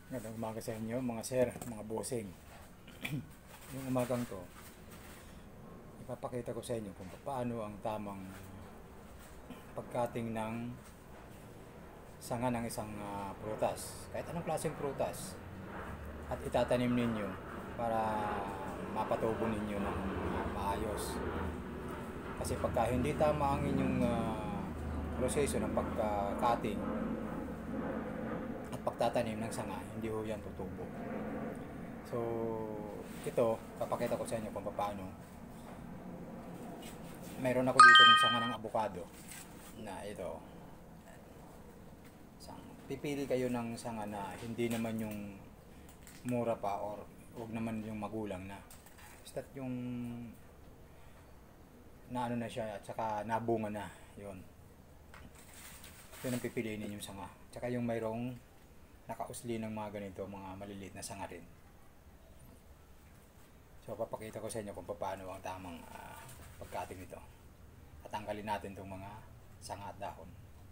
Magandang umaga sa inyo mga sir, mga bossing. Yung umagang to, ipapakita ko sa inyo kung paano ang tamang pagkating ng sanga ng isang prutas. Kahit anong klaseng prutas. At itatanim ninyo para mapatubo ninyo ng maayos. Kasi pagka hindi tama ang inyong proseso ng pagka-cutting at pagtatanim ng sanga, hindi ho yan tutubo. So, ito, papakita ko sa inyo kung paano. Mayroon ako dito ng sanga ng avocado na ito. Pipili kayo ng sanga na hindi naman yung mura pa or wag naman yung magulang na. Basta yung na ano na siya at saka nabunga na. Yun. Yun ang pipiliin ninyong sanga. Tsaka yung mayroong nakausli ng mga ganito, mga maliliit na sanga rin. So papakita ko sa inyo kung paano ang tamang pagkating nito. At tanggalin natin itong mga sanga at dahon.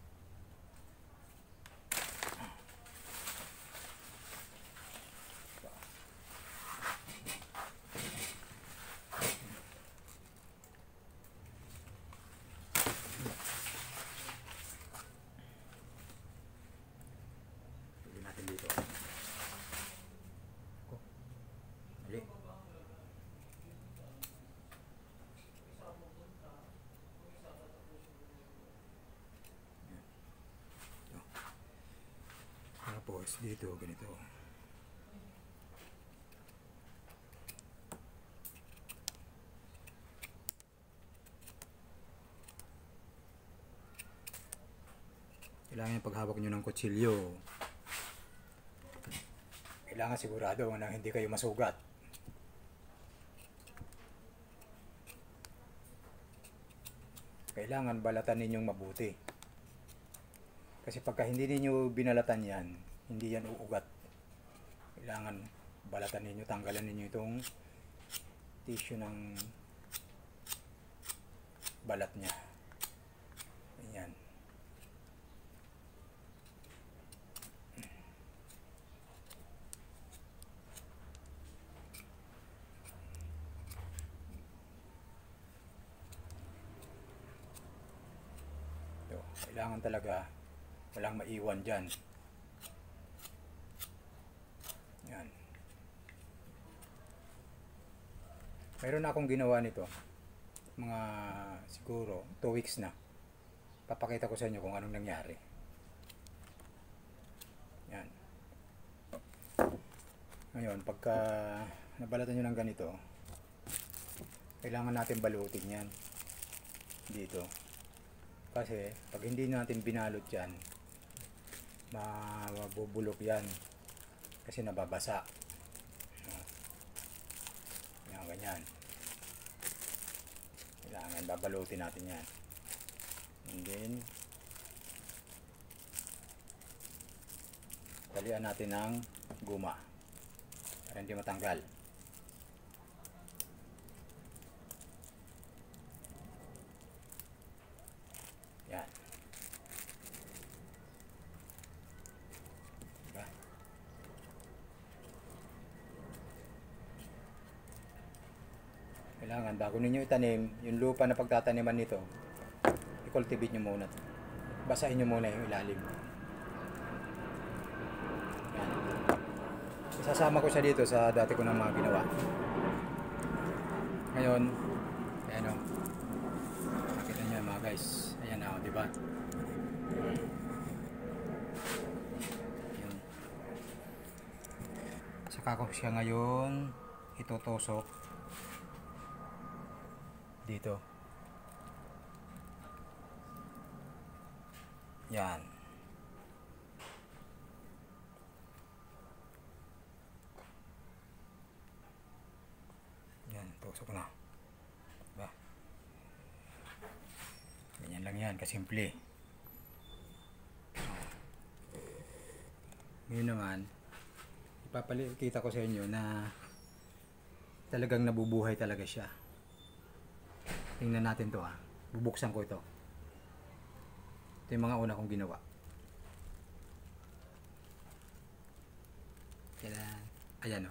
Pili natin dito. Mali. Tapos dito ganito. Kailangan yung paghawak nyo ng kutsilyo, kailangan sigurado na hindi kayo masugat. Kailangan balatan ninyong mabuti. Kasi pagka hindi ninyo binalatan yan, hindi yan uugat. Kailangan balatan ninyo, tanggalan ninyo itong tissue ng balat niya. Ayan. Ito, kailangan talaga walang maiwan dyan. Yan. Mayroon na akong ginawa nito. Mga siguro 2 weeks na. Papakita ko sa inyo kung anong nangyari. Yan. Ngayon, pagka nabalatan nyo ng ganito, kailangan natin balutin yan. Dito. Kasi, pag hindi natin binalot yan, mabubulok yan. Kasi nababasa. Yan, ganyan. Kailangan babalutin natin yan. And then, talian natin ng guma para hindi matanggal. Yan. Diba? Kailangan bago ninyo itanim, yung lupa na pagtataniman nito, i-cultivate nyo muna. Basahin nyo muna yung ilalim. Yan. Isasama ko siya dito sa dati ko ng mga ginawa. Ngayon, ayan o. Nakita nyo mga guys. Ayan o, diba? Ayan. Saka ko siya ngayon itutusok dito. Yan. Yan, tusok na. Diba? Ganyan lang yan, kasimple. Ngayon naman, ipapakita ko sa inyo na talagang nabubuhay talaga siya. Tingnan natin to ha. Bubuksan ko ito. Ito yung mga una kong ginawa. Kailan, ayan o.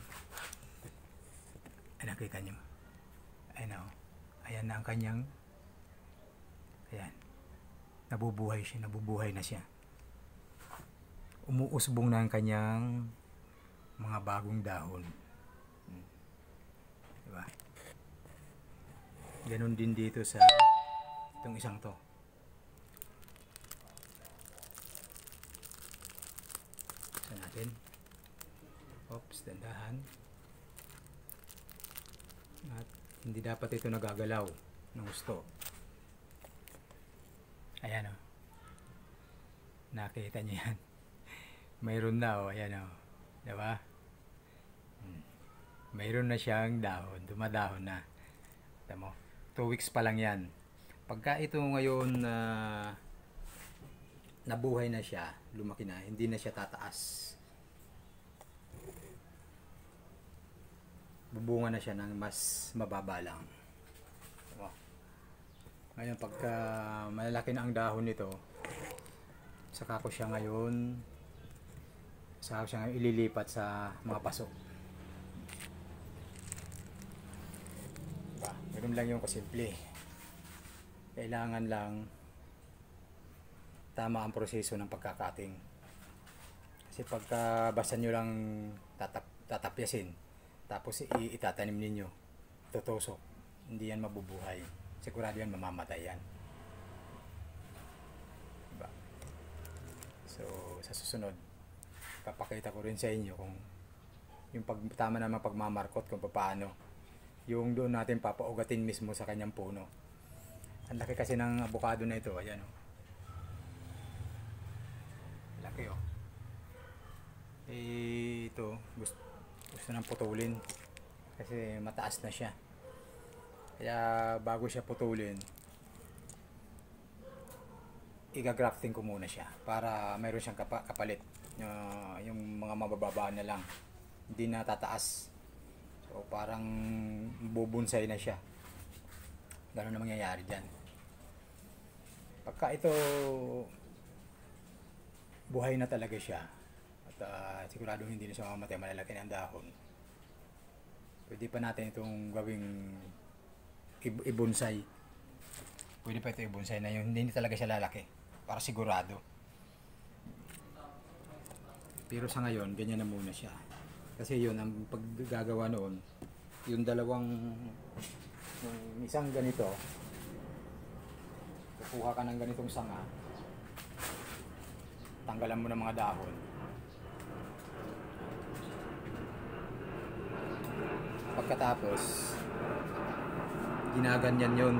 Ay, nakita nyo. Ayan o. Ayan na ang kanyang, ayan. Nabubuhay na siya. Umuusbong na ang kanyang mga bagong dahon. Diba? Ganon din dito sa itong isang to. Buksan natin. Oops, dandahan. At hindi dapat ito nagagalaw ng gusto. Ayan o. Nakita niyo yan. Mayroon na o. Ayan o. Diba? Mayroon na siyang dahon. Dumadahon na. Tama mo? 2 weeks pa lang yan. Pagka ito ngayon nabuhay na siya, lumaki na, hindi na siya tataas. Bubunga na siya ng mas mababa lang. Tama? Ngayon pagka malalaki na ang dahon nito, saka ko siya ngayon ililipat sa mga paso. Diba? Ganun lang yung kasimple. Kailangan lang tama ang proseso ng pagkakating. Kasi pagka basta nyo lang tatapyasin, tapos itatanim ninyo, tutusok, hindi yan mabubuhay. Sigurado yan mamamatay yan. Diba? So sa susunod, papakita ko rin sa inyo kung yung tama naman pagmamarkot kung paano yung doon natin papaugatin mismo sa kanyang puno. Ang laki kasi ng avocado na ito. Ayan o. Laki o. Ito gusto nang putulin kasi mataas na siya. Kaya bago siya putulin, iga-grafting ko muna siya para mayroon siyang kapalit. Yung mga mabababa na lang, hindi na tataas. So parang bubunsay na siya. Gano'n na mangyayari dyan. Pagka ito buhay na talaga siya at siguradong hindi na siya mamamatay, malalaki na ang dahon, pwede pa natin itong gawing ibonsay. Pwede pa ito ibonsay na yun, hindi talaga siya lalaki para sigurado. Pero sa ngayon, ganyan na muna siya. Kasi yun, ang paggagawa noon, yung isang ganito, kukuha ka ng ganitong sanga, tanggalan mo ng mga dahon. Pagkatapos, ginaganyan yun.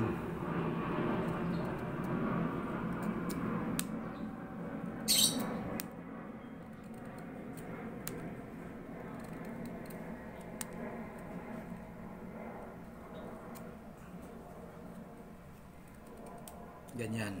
Ganyan.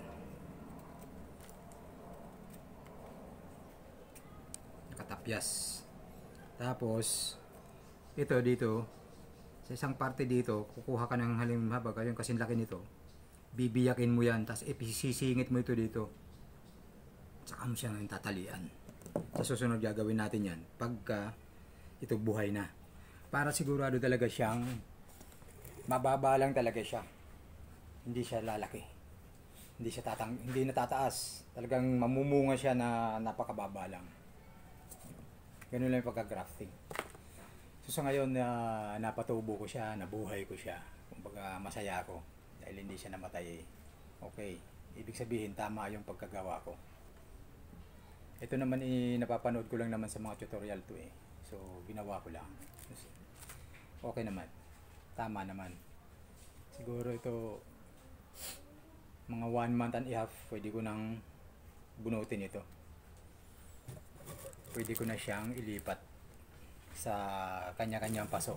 Nakatapyas. Tapos, ito dito, sa isang parte dito, kukuha ka ng halimbawa, yung kasing laki nito, bibiyakin mo yan, tapos isisingit mo ito dito. Saka mo siya ngayon tatalian. Sa susunod gagawin natin yan, pagka ito buhay na. Para sigurado talaga siyang, mababa lang talaga siya. Hindi siya lalaki. Hindi na tataas. Talagang mamumunga siya na napakababa lang. Ganun lang yung pagka-grafting. So sa ngayon napatubo ko siya, nabuhay ko siya. Kumbaga masaya ako dahil hindi siya namatay. Okay, ibig sabihin tama yung pagkagawa ko. Ito naman napapanood ko lang naman sa mga tutorial to eh. So ginawa ko lang. Okay naman. Tama naman. Siguro ito mga 1 month and a half, pwede ko nang bunutin ito. Pwede ko na siyang ilipat sa kanya-kanyang paso.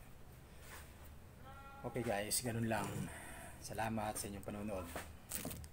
Okay guys, ganun lang. Salamat sa inyong panonood.